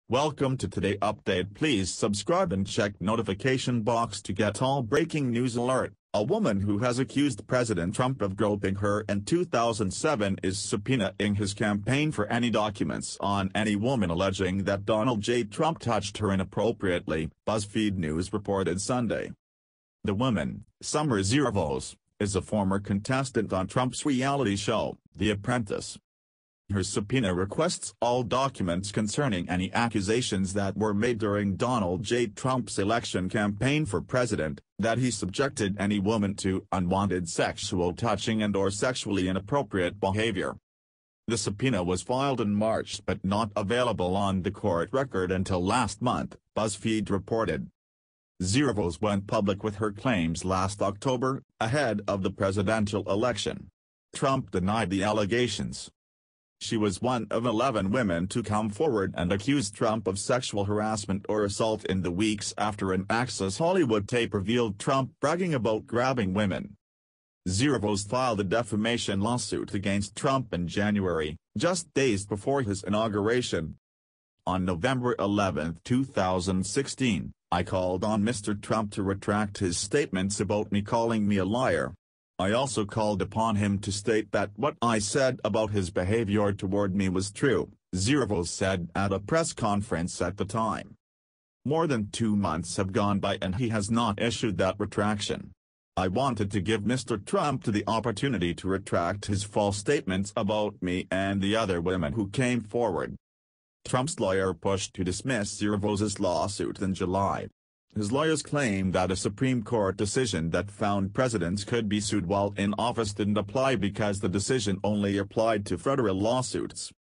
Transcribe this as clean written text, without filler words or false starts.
Welcome to Today Update. Please subscribe and check notification box to get all breaking news alert. A woman who has accused President Trump of groping her in 2007 is subpoenaing his campaign for any documents on any woman alleging that Donald J. Trump touched her inappropriately, BuzzFeed News reported Sunday. The woman, Summer Zervos, is a former contestant on Trump's reality show, The Apprentice. Her subpoena requests all documents concerning any accusations that were made during Donald J. Trump's election campaign for president, that he subjected any woman to unwanted sexual touching and/or sexually inappropriate behavior. The subpoena was filed in March but not available on the court record until last month, BuzzFeed reported. Zervos went public with her claims last October, ahead of the presidential election. Trump denied the allegations. She was one of 11 women to come forward and accuse Trump of sexual harassment or assault in the weeks after an Access Hollywood tape revealed Trump bragging about grabbing women. Zervos filed a defamation lawsuit against Trump in January, just days before his inauguration. On November 11, 2016, I called on Mr. Trump to retract his statements about me, calling me a liar. I also called upon him to state that what I said about his behavior toward me was true, Zervos said at a press conference at the time. More than 2 months have gone by and he has not issued that retraction. I wanted to give Mr. Trump the opportunity to retract his false statements about me and the other women who came forward. Trump's lawyer pushed to dismiss Zervos' lawsuit in July. His lawyers claim that a Supreme Court decision that found presidents could be sued while in office didn't apply because the decision only applied to federal lawsuits.